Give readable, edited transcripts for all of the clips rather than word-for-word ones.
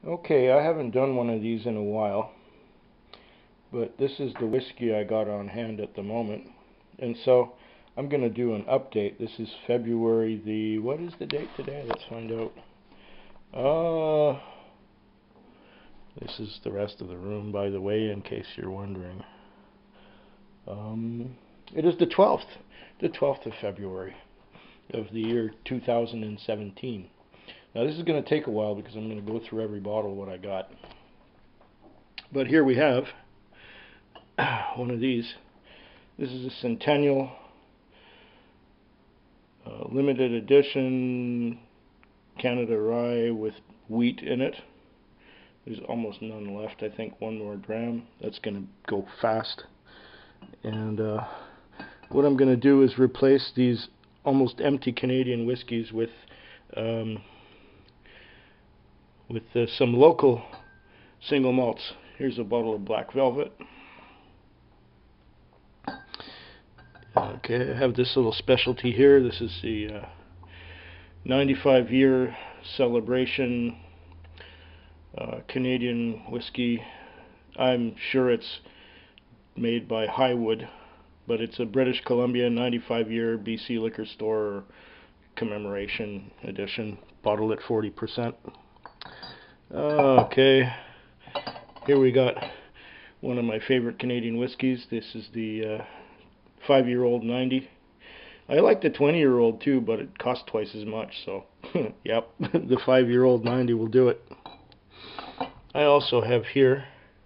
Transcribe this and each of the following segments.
Okay, I haven't done one of these in a while, but this is the whiskey I got on hand at the moment. And so I'm going to do an update. This is February what is the date today? Let's find out. This is the rest of the room, by the way, in case you're wondering. It is the 12th of February of the year 2017. Now this is going to take a while because I'm going to go through every bottle what I got. But here we have one of these. This is a Centennial limited edition Canada Rye with wheat in it. There's almost none left. I think one more dram. That's going to go fast. And what I'm going to do is replace these almost empty Canadian whiskeys with some local single malts. Here's a bottle of Black Velvet. Okay, I have this little specialty here. This is the 95-year celebration Canadian whiskey. I'm sure it's made by Highwood, but it's a British Columbia 95-year BC liquor store commemoration edition, bottled at 40%. Okay, here we got one of my favorite Canadian whiskeys. This is the 5-year-old 90. I like the 20-year-old too, but it costs twice as much, so yep, the 5-year-old 90 will do it. I also have here,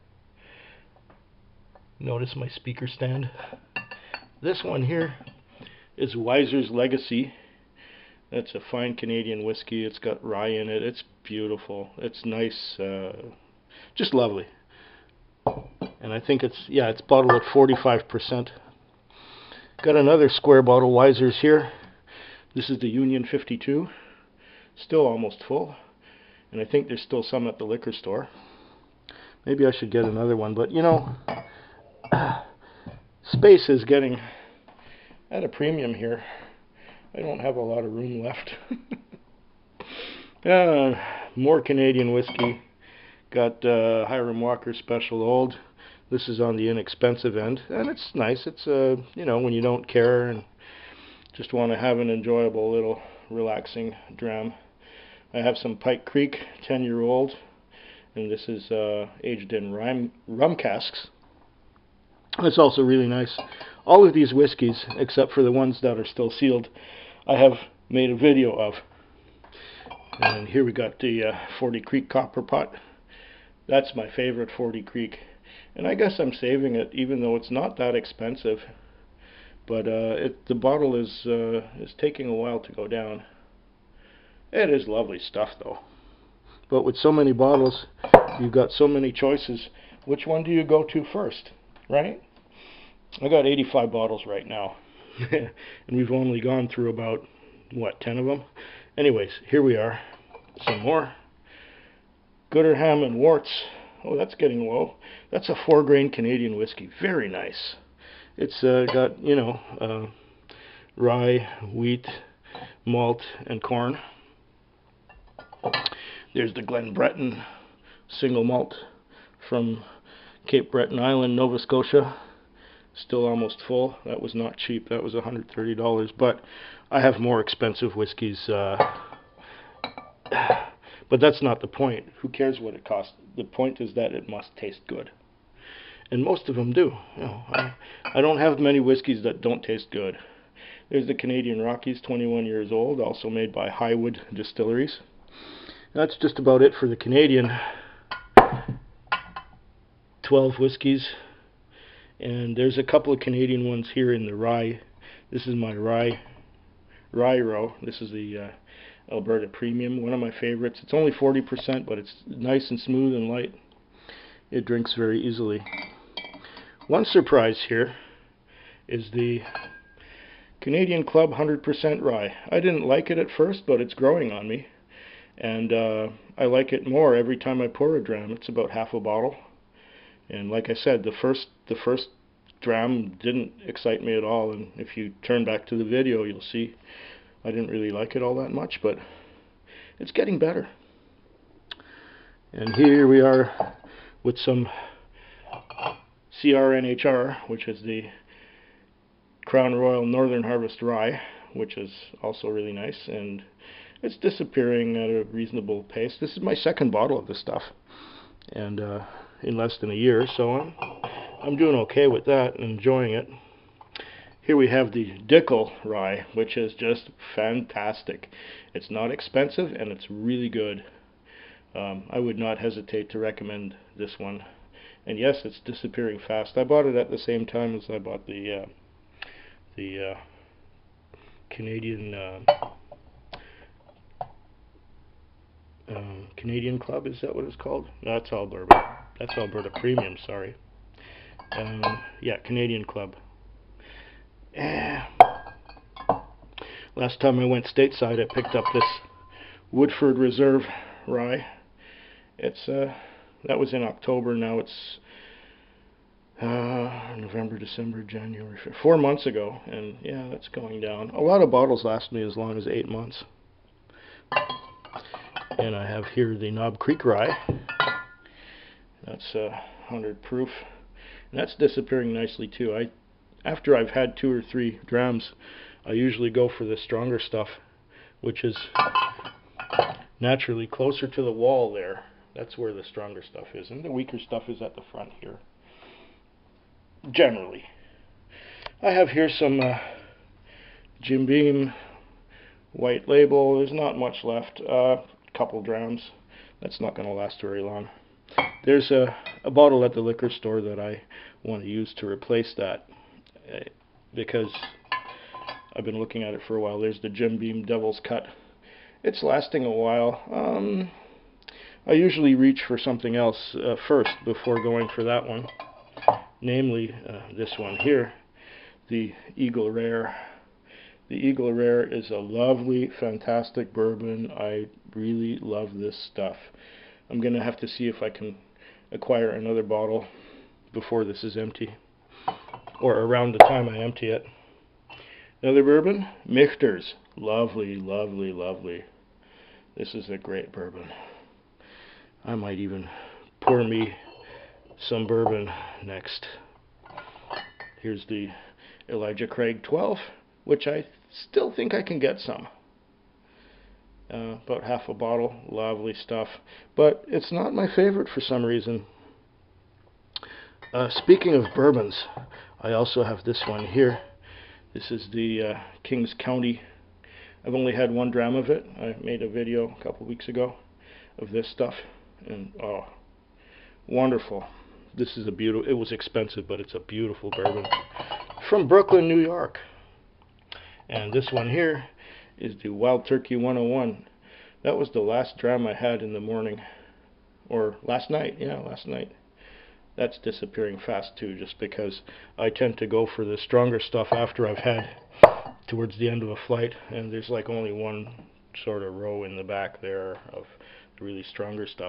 notice my speaker stand. This one here is Wiser's Legacy. That's a fine Canadian whiskey. It's got rye in it. It's beautiful. It's nice, just lovely. And I think it's bottled at 45%. Got another square bottle Wiser's here. This is the Union 52. Still almost full. And I think there's still some at the liquor store. Maybe I should get another one, but you know, space is getting at a premium here. I don't have a lot of room left. More Canadian whiskey. Got Hiram Walker Special Old. This is on the inexpensive end, and it's nice. It's you know, when you don't care and just want to have an enjoyable little relaxing dram. I have some Pike Creek 10-year-old, and this is aged in rum casks. It's also really nice. All of these whiskeys, except for the ones that are still sealed, I have made a video of. And here we got the 40 Creek Copper Pot. That's my favorite 40 Creek. And I guess I'm saving it, even though it's not that expensive. But the bottle is taking a while to go down. It is lovely stuff, though. But with so many bottles, you've got so many choices. Which one do you go to first, right? I got 85 bottles right now. And we've only gone through about, what, 10 of them? Anyways, here we are. Some more. Gooderham and Worts. Oh, that's getting low. That's a 4-grain Canadian whiskey. Very nice. It's got, you know, rye, wheat, malt, and corn. There's the Glenbretton single malt from Cape Breton Island, Nova Scotia. Still almost full. That was not cheap. That was $130. But I have more expensive whiskeys. But that's not the point. Who cares what it costs? The point is that it must taste good. And most of them do. You know, I don't have many whiskeys that don't taste good. There's the Canadian Rockies, 21 years old, also made by Highwood Distilleries. That's just about it for the Canadian 12 whiskeys. And there's a couple of Canadian ones here in the rye. This is my rye row. This is the Alberta Premium, one of my favorites. It's only 40%, but it's nice and smooth and light. It drinks very easily. One surprise here is the Canadian Club 100% Rye. I didn't like it at first, but it's growing on me. And I like it more every time I pour a dram. It's about half a bottle. And like I said, the first dram didn't excite me at all. And if you turn back to the video, you'll see I didn't really like it all that much, but it's getting better. And here we are with some CRNHR, which is the Crown Royal Northern Harvest Rye, which is also really nice, and it's disappearing at a reasonable pace. This is my second bottle of this stuff, and in less than a year, so I'm doing okay with that and enjoying it. Here we have the Dickel Rye, which is just fantastic. It's not expensive and it's really good. I would not hesitate to recommend this one. And yes, it's disappearing fast. I bought it at the same time as I bought the Canadian Club. Is that what it's called? No, that's Alberta. That's Alberta Premium. Sorry. Yeah, Canadian Club. Last time I went stateside, I picked up this Woodford Reserve Rye. It's that was in October. Now it's November, December, January, 4 months ago, and yeah, that's going down. A lot of bottles last me as long as 8 months. And I have here the Knob Creek Rye. That's 100 proof, and that's disappearing nicely too. After I've had 2 or 3 drams, I usually go for the stronger stuff, which is naturally closer to the wall there. That's where the stronger stuff is, and the weaker stuff is at the front here. Generally. I have here some Jim Beam white label. There's not much left. Couple drams. That's not going to last very long. There's a bottle at the liquor store that I want to use to replace that, because I've been looking at it for a while. There's the Jim Beam Devil's Cut. It's lasting a while. I usually reach for something else first before going for that one, namely this one here, the Eagle Rare. The Eagle Rare is a lovely, fantastic bourbon. I really love this stuff. I'm going to have to see if I can acquire another bottle before this is empty, or around the time I empty it. Another bourbon, Michter's. Lovely, lovely, lovely. This is a great bourbon. I might even pour me some bourbon next. Here's the Elijah Craig 12, which I still think I can get some. About half a bottle. Lovely stuff. But it's not my favorite for some reason. Speaking of bourbons, I also have this one here. This is the Kings County. I've only had 1 dram of it. I made a video a couple weeks ago of this stuff, and oh, wonderful. This is a beautiful, it was expensive, but it's a beautiful bourbon from Brooklyn, New York. And this one here is the Wild Turkey 101. That was the last dram I had in the morning, or last night. Yeah, last night. That's disappearing fast too, just because I tend to go for the stronger stuff after I've had towards the end of a flight, and there's like only one sort of row in the back there of the really stronger stuff.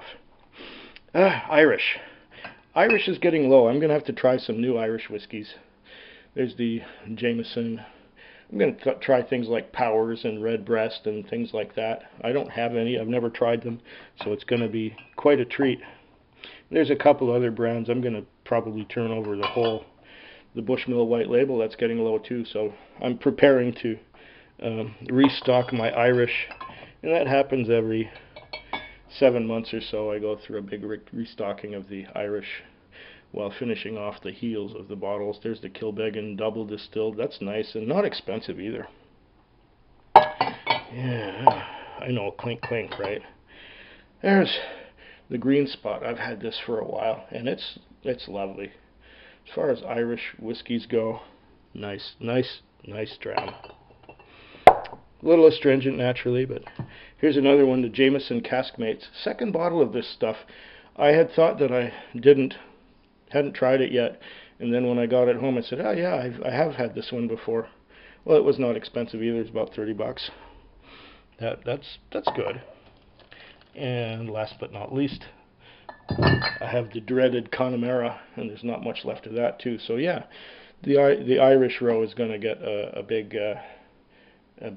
Irish. Irish is getting low. I'm going to have to try some new Irish whiskies. There's the Jameson. I'm going to try things like Powers and Redbreast and things like that. I don't have any. I've never tried them, so it's going to be quite a treat. There's a couple other brands. I'm going to probably turn over the Bushmill White Label. That's getting low too, so I'm preparing to restock my Irish, and that happens every 7 months or so. I go through a big restocking of the Irish while finishing off the heels of the bottles. There's the Kilbeggan Double Distilled. That's nice and not expensive either. Yeah, I know, clink clink, right? There's the Green Spot. I've had this for a while, and it's lovely. As far as Irish whiskies go, nice dram. A little astringent naturally, but here's another one, the Jameson Caskmates. Second bottle of this stuff. I had thought that I hadn't tried it yet, and then when I got it home I said, oh yeah, I have had this one before. Well, it was not expensive either. It's about 30 bucks. That's good. And last but not least, I have the dreaded Connemara, and there's not much left of that too. So yeah, the Irish row is going to get a big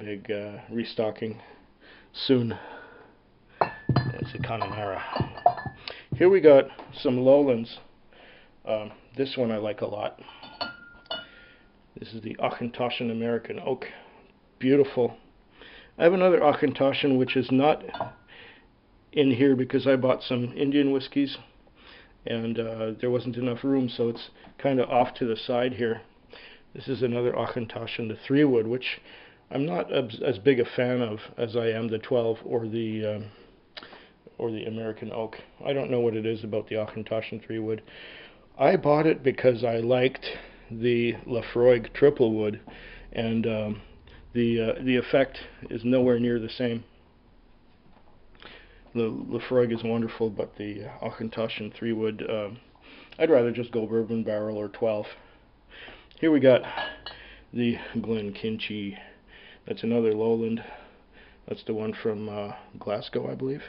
restocking soon. It's a Connemara. Here we got some Lowlands. This one I like a lot. This is the Auchentoshan American Oak. Beautiful. I have another Auchentoshan which is not in here because I bought some Indian whiskies and there wasn't enough room, so it's kind of off to the side here. This is another Auchentoshan, the 3-wood, which I'm not as big a fan of as I am the 12 or the American Oak. I don't know what it is about the Auchentoshan 3-wood. I bought it because I liked the Laphroaig triple wood, and the effect is nowhere near the same. The Laphroaig is wonderful, but the Auchentoshan 3-wood, I'd rather just go bourbon barrel or 12. Here we got the Glenkinchie. That's another Lowland. That's the one from Glasgow, I believe.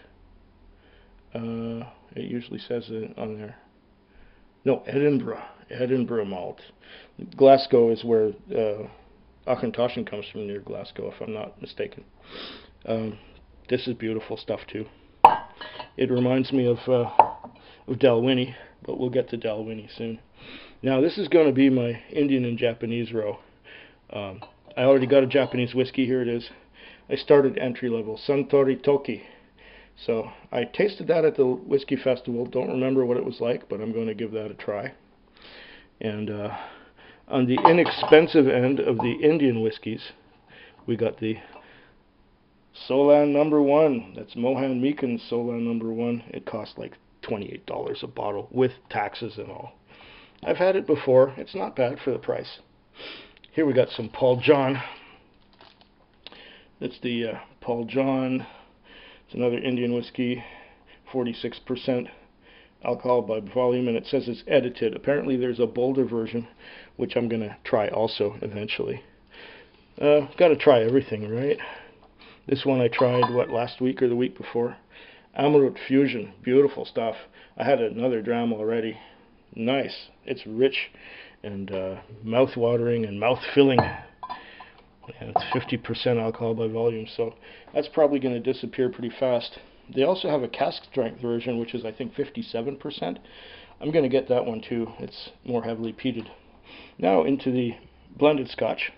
It usually says it on there. No, Edinburgh malt. Glasgow is where Auchentoshan comes from, near Glasgow, if I'm not mistaken. This is beautiful stuff too. It reminds me of Dalwhinnie, but we'll get to Dalwhinnie soon. Now this is going to be my Indian and Japanese row. I already got a Japanese whiskey. Here it is. I started entry level, Suntory Toki. So I tasted that at the Whiskey Festival. Don't remember what it was like, but I'm going to give that a try. And on the inexpensive end of the Indian whiskeys, we got the Solan No. 1. That's Mohan Meekan's Solan No. 1. It cost like $28 a bottle with taxes and all. I've had it before. It's not bad for the price. Here we got some Paul John. That's the Paul John. It's another Indian whiskey, 46% alcohol by volume, and it says it's edited. Apparently there's a bolder version, which I'm going to try also eventually. Got to try everything, right? This one I tried, last week or the week before. Amrut Fusion, beautiful stuff. I had another dram already. Nice. It's rich and mouth-watering and mouth-filling. And it's 50% alcohol by volume, so that's probably going to disappear pretty fast. They also have a cask strength version, which is I think 57%. I'm going to get that one too. It's more heavily peated. Now into the blended scotch.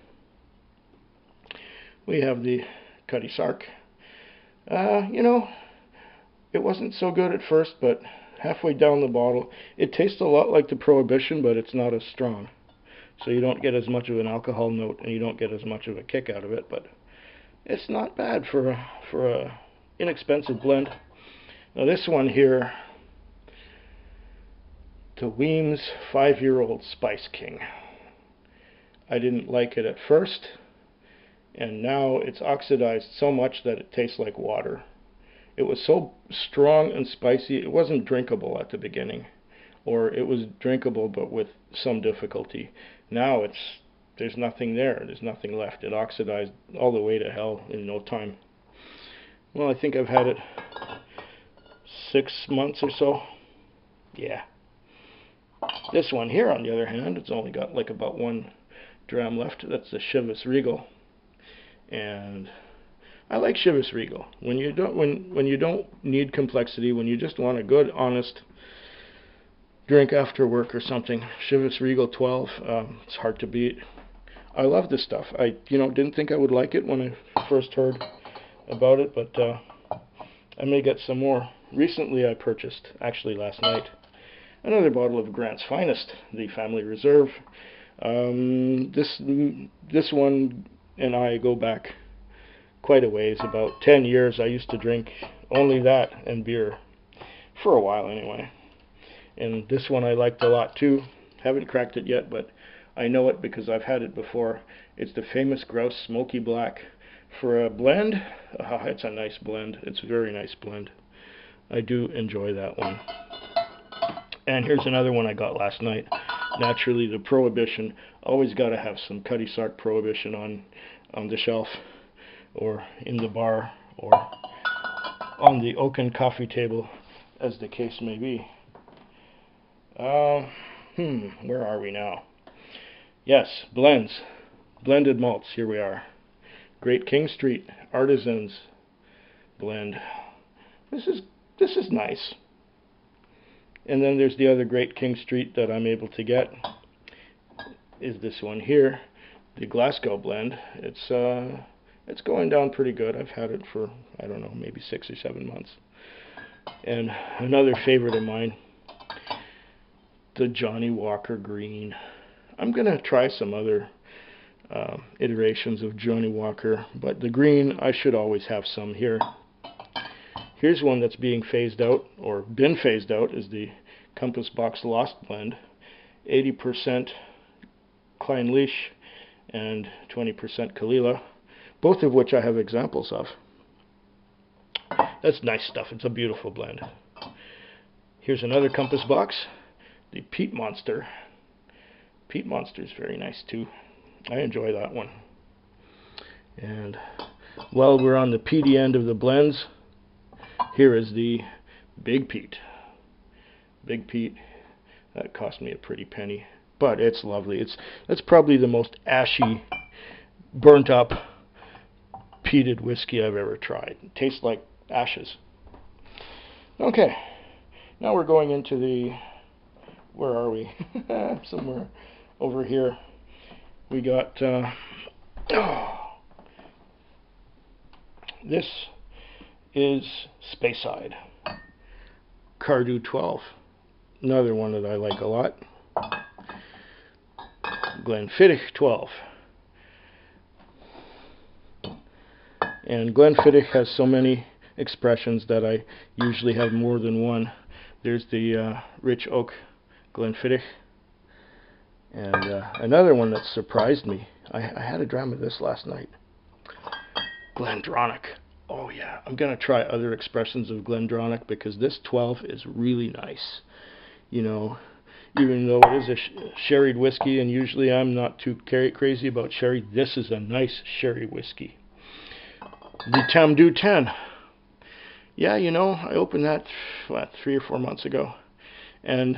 We have the Cutty Sark. You know, it wasn't so good at first, but halfway down the bottle, it tastes a lot like the Prohibition, but it's not as strong. So you don't get as much of an alcohol note, and you don't get as much of a kick out of it, but it's not bad for a inexpensive blend. Now this one here, the Weems 5-year-old Spice King. I didn't like it at first, and now it's oxidized so much that it tastes like water. It was so strong and spicy, it wasn't drinkable at the beginning. Or it was drinkable but with some difficulty. Now there's nothing there. There's nothing left. It oxidized all the way to hell in no time. Well, I think I've had it 6 months or so. Yeah. This one here, on the other hand, it's only got like about 1 dram left. That's the Chivas Regal. And I like Chivas Regal. When you don't need complexity, when you just want a good, honest drink after work or something, Chivas Regal 12, it's hard to beat. I love this stuff. I didn't think I would like it when I first heard about it, but I may get some more. Recently I purchased, actually last night, another bottle of Grant's Finest, the Family Reserve. This one and I go back quite a ways, about 10 years. I used to drink only that and beer, for a while anyway. And this one I liked a lot too. Haven't cracked it yet, but I know it because I've had it before. It's the famous Grouse Smoky Black. For a blend, it's a nice blend. It's a very nice blend. I do enjoy that one. And here's another one I got last night. Naturally, the Prohibition. Always got to have some Cutty Sark Prohibition on the shelf, or in the bar, or on the oaken coffee table, as the case may be. Where are we now? Yes, blends. Blended malts. Here we are. Great King Street Artisans blend. This is nice. And then there's the other Great King Street that I'm able to get, is this one here, the Glasgow blend. It's going down pretty good. I've had it for, I don't know, maybe 6 or 7 months. And another favorite of mine, the Johnnie Walker Green. I'm going to try some other iterations of Johnnie Walker, but the green, I should always have some here. Here's one that's being phased out, or been phased out, is the Compass Box Lost Blend. 80% Clynelish and 20% Kalila, both of which I have examples of. That's nice stuff. It's a beautiful blend. Here's another Compass Box, the Peat Monster. Peat Monster is very nice too. I enjoy that one. And while we're on the peaty end of the blends, here is the Big Peat. Big Peat, that cost me a pretty penny, but it's lovely. That's probably the most ashy, burnt up, peated whiskey I've ever tried. It tastes like ashes. Okay, now we're going into the, where are we? Somewhere over here. We got, this is Speyside Cardhu 12. Another one that I like a lot. Glenfiddich 12. And Glenfiddich has so many expressions that I usually have more than one. There's the Rich Oak Glenfiddich. And another one that surprised me, I had a dram of this last night. Glendronach. Oh yeah, I'm going to try other expressions of Glendronach because this 12 is really nice. You know, even though it is a sherried whiskey, and usually I'm not too crazy about sherry, this is a nice sherry whiskey. The Tamdhu 10. Yeah, you know, I opened that, what, 3 or 4 months ago. And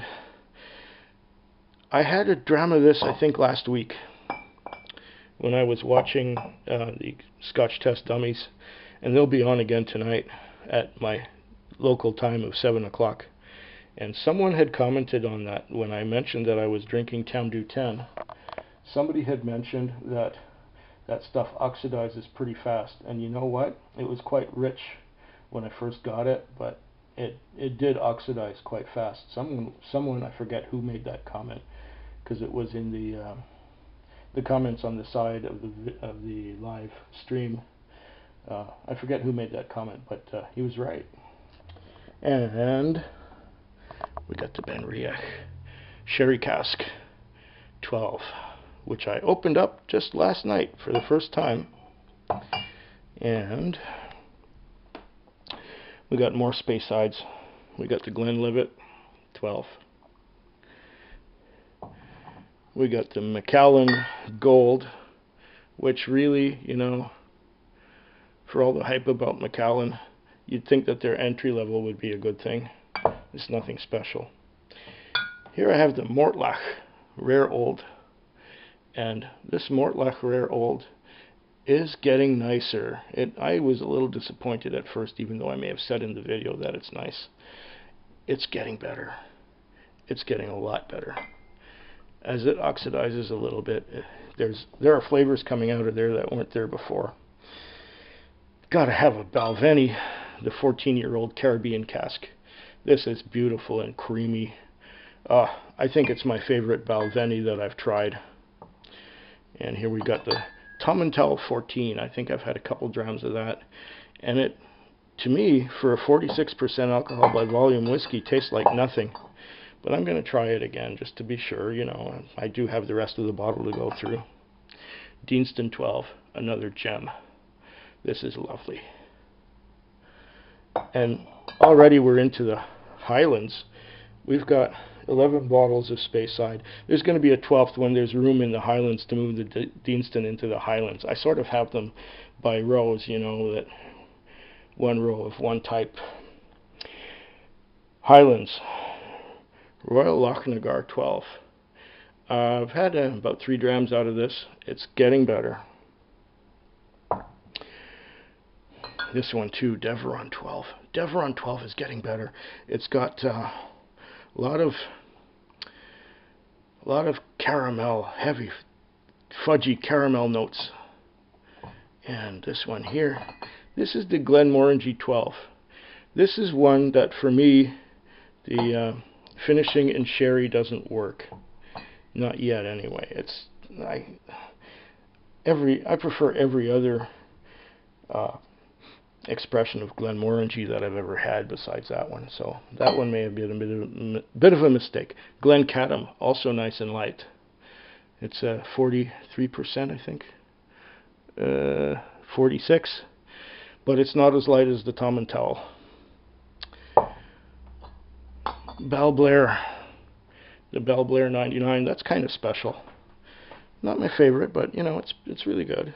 I had a dram of this, I think, last week when I was watching the Scotch Test Dummies. And they'll be on again tonight at my local time of 7 o'clock. And someone had commented on that when I mentioned that I was drinking Tamdhu 10. Somebody had mentioned that that stuff oxidizes pretty fast. And you know what? It was quite rich when I first got it, but it did oxidize quite fast. Someone, I forget who made that comment, because it was in the comments on the side of the live stream. I forget who made that comment, but he was right. And we got the Benriach Sherry Cask 12, which I opened up just last night for the first time. And we got more Speysides. We got the Glenlivet 12. We got the Macallan Gold, which really, you know, for all the hype about Macallan, you'd think that their entry level would be a good thing. It's nothing special. Here I have the Mortlach Rare Old. And this Mortlach Rare Old is getting nicer. I was a little disappointed at first, even though I may have said in the video that it's nice. It's getting better. It's getting a lot better. As it oxidizes a little bit, there are flavors coming out of there that weren't there before. Gotta have a Balvenie, the 14-year-old Caribbean cask. This is beautiful and creamy. I think it's my favorite Balvenie that I've tried. And here we got the Tomintoul 14. I think I've had a couple drams of that. And it, to me, for a 46% alcohol by volume whiskey, tastes like nothing. But I'm going to try it again just to be sure. You know, I do have the rest of the bottle to go through. Deanston 12, another gem. This is lovely. And already we're into the Highlands. We've got 11 bottles of Speyside. There's going to be a 12th when there's room in the Highlands to move the Deanston into the Highlands. I sort of have them by rows, you know, that one row of one type. Highlands, Royal Lochnagar 12. I've had about 3 drams out of this. It's getting better. This one too, Deveron 12. Deveron 12 is getting better. It's got A lot of caramel, heavy, fudgy caramel notes. And this one here, this is the Glenmorangie 12. This is one that for me, the finishing in sherry doesn't work. Not yet, anyway. I prefer every other expression of Glenmorangie that I've ever had besides that one. So that one may have been a bit of a mistake. Glencaddam, also nice and light. It's 43%, I think. 46, but it's not as light as the Tom and Towel. Belle-Blair, the Belle-Blair 99. That's kind of special. Not my favorite, but you know, it's really good.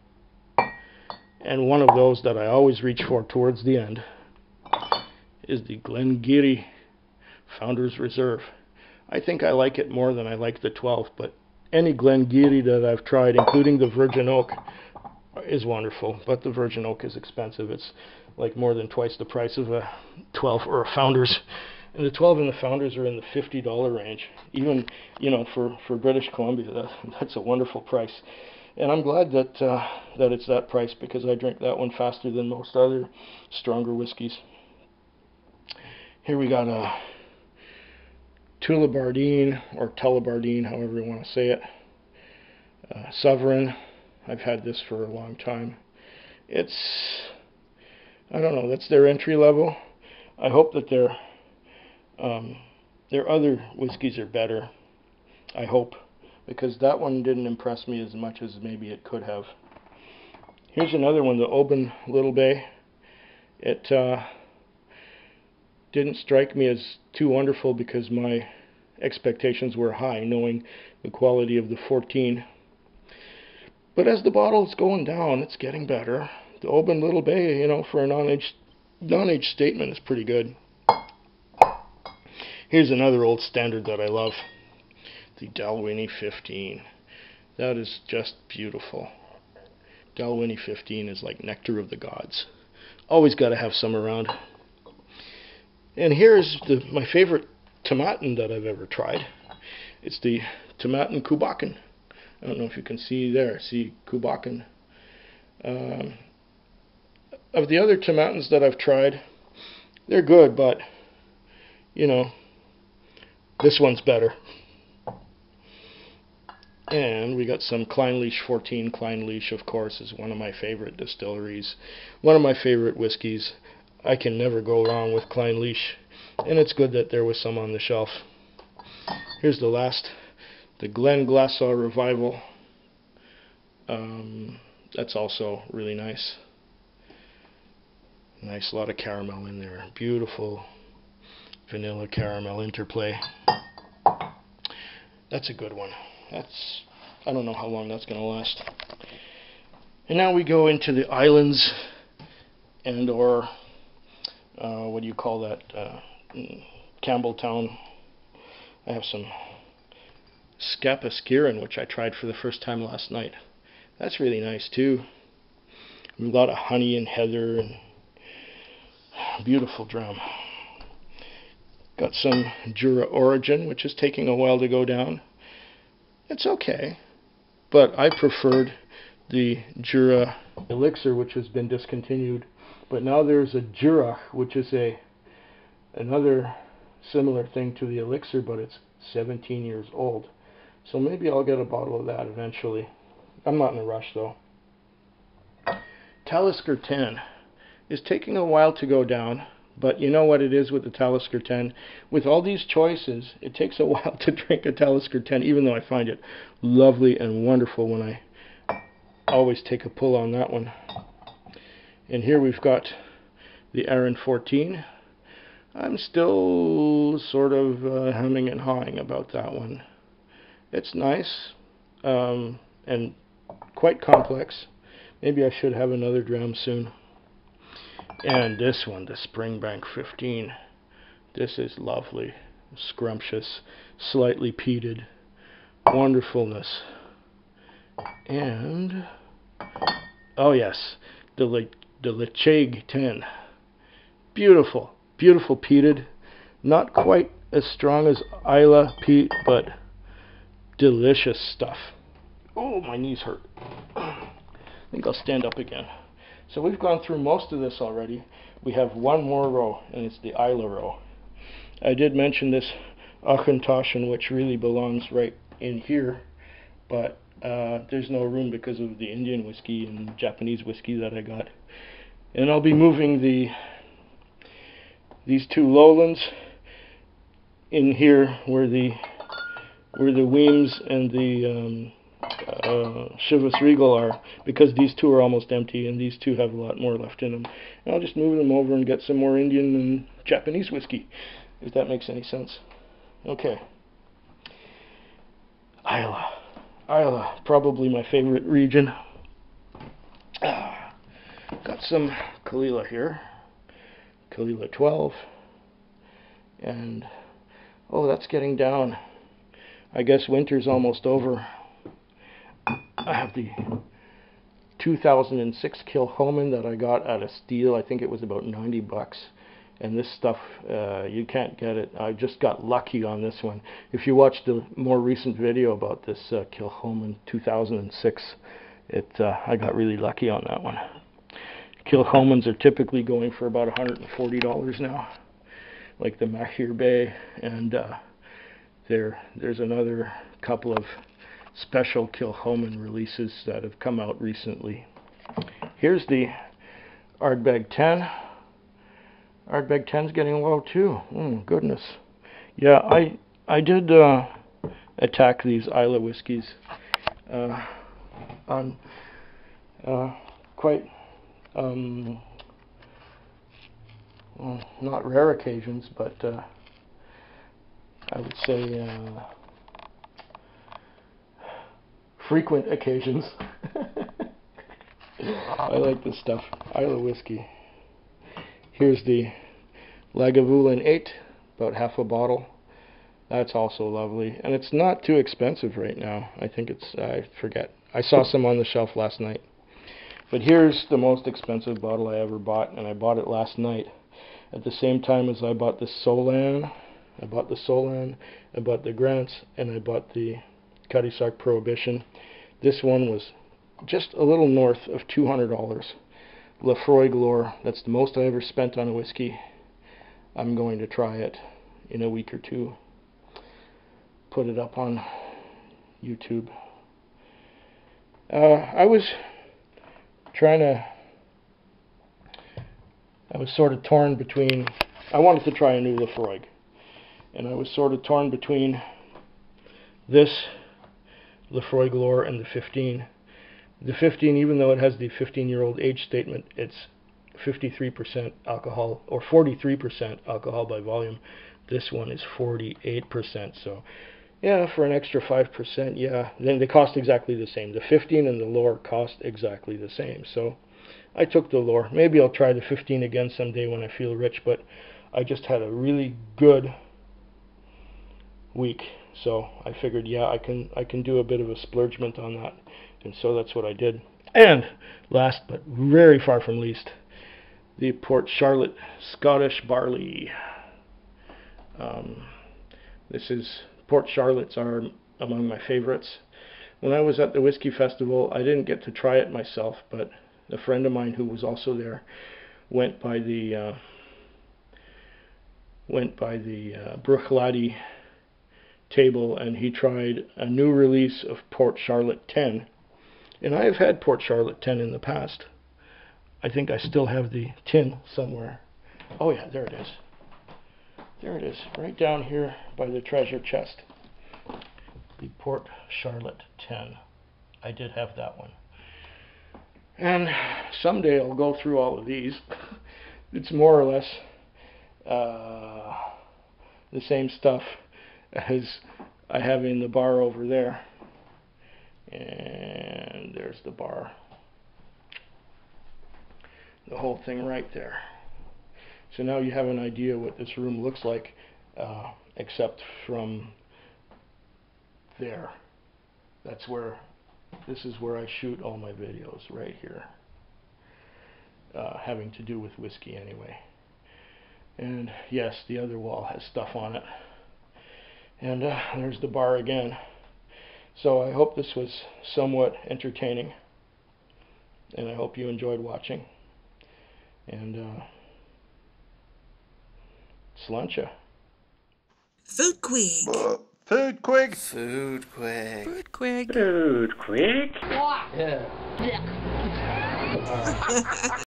And one of those that I always reach for towards the end is the Glengarry Founders Reserve. I think I like it more than I like the 12, but any Glengarry that I've tried, including the Virgin Oak, is wonderful. But the Virgin Oak is expensive. It's like more than twice the price of a 12 or a Founders. And the 12 and the Founders are in the $50 range. Even, you know, for British Columbia, that's a wonderful price. And I'm glad that that it's that price, because I drink that one faster than most other stronger whiskeys. Here we got a Tullibardine, or Tullibardine, however you want to say it. Sovereign. I've had this for a long time. It's, I don't know, that's their entry level. I hope that their other whiskeys are better. I hope, because that one didn't impress me as much as maybe it could have. Here's another one, the Oban Little Bay. It didn't strike me as too wonderful because my expectations were high, knowing the quality of the 14. But as the bottle's going down, it's getting better. The Oban Little Bay, you know, for a non-age statement is pretty good. Here's another old standard that I love. The Dalwhinnie 15. That is just beautiful. Dalwhinnie 15 is like nectar of the gods. Always got to have some around. And here's my favorite Tomatin that I've ever tried. It's the Tomatin Kubakken. I don't know if you can see there. See Kubakken. Of the other Tomatins that I've tried, they're good, but you know, this one's better. And we got some Clynelish 14. Clynelish, of course, is one of my favorite distilleries. One of my favorite whiskeys. I can never go wrong with Clynelish. And it's good that there was some on the shelf. Here's the last. The Glenglassaugh Revival. That's also really nice. Nice, lot of caramel in there. Beautiful vanilla caramel interplay. That's a good one. I don't know how long that's going to last. And now we go into the islands, and or what do you call that? Campbelltown. I have some Scapaskirin, which I tried for the first time last night. That's really nice too. A lot of honey and heather, and beautiful drum. Got some Jura Origin, which is taking a while to go down. It's okay, but I preferred the Jura Elixir, which has been discontinued. But now there's a Jura, which is another similar thing to the Elixir, but it's 17 years old. So maybe I'll get a bottle of that eventually. I'm not in a rush though. Talisker 10 is taking a while to go down, but you know what it is with the Talisker 10? With all these choices, it takes a while to drink a Talisker 10, even though I find it lovely and wonderful when I always take a pull on that one. And here we've got the Arran 14. I'm still sort of humming and hawing about that one. It's nice and quite complex. Maybe I should have another dram soon. And this one, the Springbank 15. This is lovely, scrumptious, slightly peated, wonderfulness. And oh yes, the Lechaig 10. Beautiful, beautiful peated, not quite as strong as Islay peat, but delicious stuff. Oh, my knees hurt. I think I'll stand up again. So we've gone through most of this already. We have one more row, and it's the Islay row. I did mention this Auchentoshan, which really belongs right in here, but there's no room because of the Indian whiskey and Japanese whiskey that I got. And I'll be moving these two lowlands in here where the Weems and the Chivas Regal are, because these two are almost empty and these two have a lot more left in them. And I'll just move them over and get some more Indian and Japanese whiskey, if that makes any sense. Okay. Islay, probably my favorite region. Got some Caol Ila here, Caol Ila 12, and oh, that's getting down. I guess winter's almost over. I have the 2006 Kilchoman that I got at a steal. I think it was about $90. And this stuff, you can't get it. I just got lucky on this one. If you watch the more recent video about this Kilchoman 2006, I got really lucky on that one. Kilchomans are typically going for about $140 now, like the Mahir Bay, and there's another couple of special Kilchoman releases that have come out recently. Here's the Ardbeg 10. Ardbeg 10's getting low too. Oh goodness. Yeah, I did attack these Islay whiskies on quite well, not rare occasions, but I would say frequent occasions. I like this stuff. Islay whiskey. Here's the Lagavulin 8, about half a bottle. That's also lovely, and it's not too expensive right now. I think it's, I forget. I saw some on the shelf last night. But here's the most expensive bottle I ever bought, and I bought it last night at the same time as I bought the Solan. I bought the Grants, and I bought the Cutty Sark Prohibition. This one was just a little north of $200. Laphroaig Lore, that's the most I ever spent on a whiskey. I'm going to try it in a week or two. Put it up on YouTube. I was sort of torn between, I wanted to try a new Laphroaig, and I was sort of torn between this Laphroaig Lore and the 15. The 15, even though it has the 15-year-old age statement, it's 53% alcohol, or 43% alcohol by volume. This one is 48%, so yeah, for an extra 5%, yeah. Then they cost exactly the same. The 15 and the Lore cost exactly the same, so I took the Lore. Maybe I'll try the 15 again someday when I feel rich, but I just had a really good week, so I figured, yeah, I can do a bit of a splurgement on that, and so that's what I did. And last but very far from least, the Port Charlotte Scottish Barley. Port Charlottes are among my favorites. When I was at the Whiskey Festival, I didn't get to try it myself, but a friend of mine who was also there went by the Bruichladdich table, and he tried a new release of Port Charlotte 10. And I have had Port Charlotte 10 in the past. I think I still have the tin somewhere. Oh yeah, there it is. There it is, right down here by the treasure chest. The Port Charlotte 10. I did have that one. And someday I'll go through all of these. It's more or less the same stuff as I have in the bar over there. And there's the bar. The whole thing right there. So now you have an idea what this room looks like, except from there. This is where I shoot all my videos, right here. Having to do with whiskey anyway. And yes, the other wall has stuff on it. And there's the bar again. So I hope this was somewhat entertaining, and I hope you enjoyed watching. And Sláinte. Food Quig. Food Quig. Food Quig. Food Quig. Food Quig. Yeah.